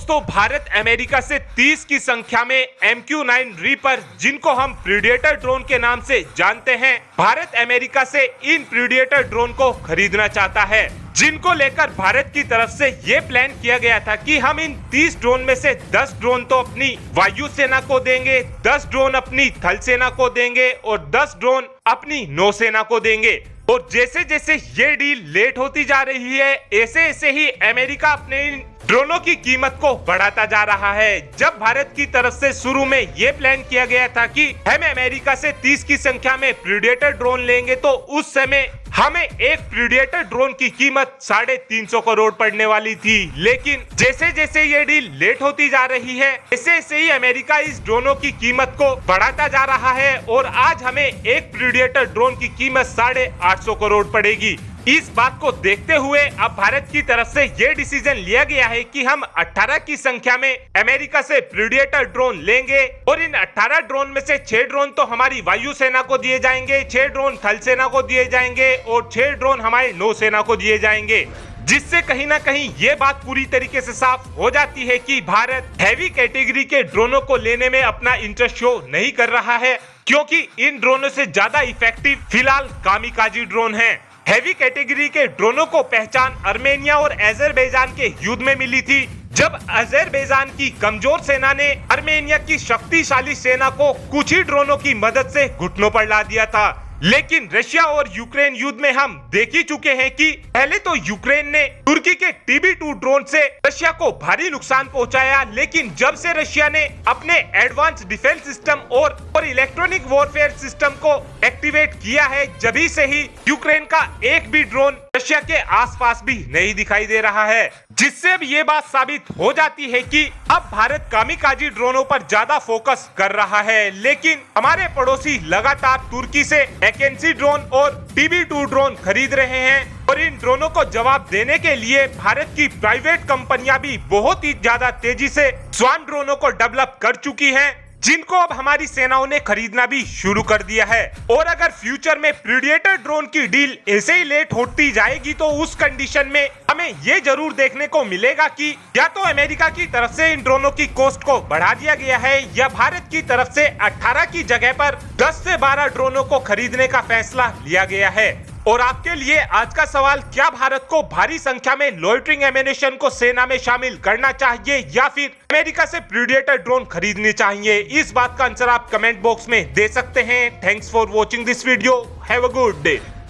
दोस्तों, भारत अमेरिका से 30 की संख्या में MQ-9 रीपर, जिनको हम प्रीडेटर ड्रोन के नाम से जानते हैं, भारत अमेरिका से इन प्रीडेटर ड्रोन को खरीदना चाहता है, जिनको लेकर भारत की तरफ से ये प्लान किया गया था कि हम इन 30 ड्रोन में से 10 ड्रोन तो अपनी वायु सेना को देंगे, 10 ड्रोन अपनी थल सेना को देंगे और 10 ड्रोन अपनी नौसेना को देंगे। और जैसे जैसे ये डील लेट होती जा रही है, ऐसे ऐसे ही अमेरिका अपने इन ड्रोनों की कीमत को बढ़ाता जा रहा है। जब भारत की तरफ से शुरू में ये प्लान किया गया था कि हम अमेरिका से 30 की संख्या में प्रीडेटर ड्रोन लेंगे, तो उस समय हमें एक प्रीडेटर ड्रोन की कीमत 350 करोड़ पड़ने वाली थी। लेकिन जैसे जैसे ये डील लेट होती जा रही है, ऐसे ऐसे ही अमेरिका इस ड्रोनों की कीमत को बढ़ाता जा रहा है और आज हमें एक प्रीडेटर ड्रोन की कीमत 850 करोड़ पड़ेगी। इस बात को देखते हुए अब भारत की तरफ से ये डिसीजन लिया गया है कि हम 18 की संख्या में अमेरिका से प्रीडेटर ड्रोन लेंगे और इन 18 ड्रोन में से 6 ड्रोन तो हमारी वायु सेना को दिए जाएंगे, 6 ड्रोन थल सेना को दिए जाएंगे और 6 ड्रोन हमारी नौसेना को दिए जाएंगे। जिससे कहीं ना कहीं ये बात पूरी तरीके से साफ हो जाती है कि भारत हैवी कैटेगरी के ड्रोनों को लेने में अपना इंटरेस्ट शो नहीं कर रहा है, क्योंकि इन ड्रोनों से ज्यादा इफेक्टिव फिलहाल कामिकाजी ड्रोन हैं। हैवी कैटेगरी के ड्रोनों को पहचान अर्मेनिया और अजरबैजान के युद्ध में मिली थी, जब अजरबैजान की कमजोर सेना ने अर्मेनिया की शक्तिशाली सेना को कुछ ही ड्रोनों की मदद से घुटनों पर ला दिया था। लेकिन रशिया और यूक्रेन युद्ध में हम देख ही चुके हैं कि पहले तो यूक्रेन ने तुर्की के TB2 ड्रोन से रशिया को भारी नुकसान पहुंचाया, लेकिन जब से रशिया ने अपने एडवांस डिफेंस सिस्टम और इलेक्ट्रॉनिक वॉरफेयर सिस्टम को एक्टिवेट किया है, जभी से ही यूक्रेन का एक भी ड्रोन रशिया के आसपास भी नहीं दिखाई दे रहा है। जिससे अब ये बात साबित हो जाती है कि अब भारत कामिकाजी ड्रोनों पर ज्यादा फोकस कर रहा है, लेकिन हमारे पड़ोसी लगातार तुर्की से मैकेंसी ड्रोन और TB2 ड्रोन खरीद रहे हैं और इन ड्रोनों को जवाब देने के लिए भारत की प्राइवेट कंपनियां भी बहुत ही ज्यादा तेजी से स्वान ड्रोनों को डेवलप कर चुकी हैं, जिनको अब हमारी सेनाओं ने खरीदना भी शुरू कर दिया है। और अगर फ्यूचर में प्रीडेटर ड्रोन की डील ऐसे ही लेट होती जाएगी, तो उस कंडीशन में हमें ये जरूर देखने को मिलेगा कि या तो अमेरिका की तरफ से इन ड्रोनों की कॉस्ट को बढ़ा दिया गया है, या भारत की तरफ से 18 की जगह पर 10 से 12 ड्रोनों को खरीदने का फैसला लिया गया है। और आपके लिए आज का सवाल, क्या भारत को भारी संख्या में लॉइटरिंग एमिनेशन को सेना में शामिल करना चाहिए या फिर अमेरिका से प्रीडेटर ड्रोन खरीदने चाहिए? इस बात का आंसर आप कमेंट बॉक्स में दे सकते हैं। Thanks for watching this video. Have a good day.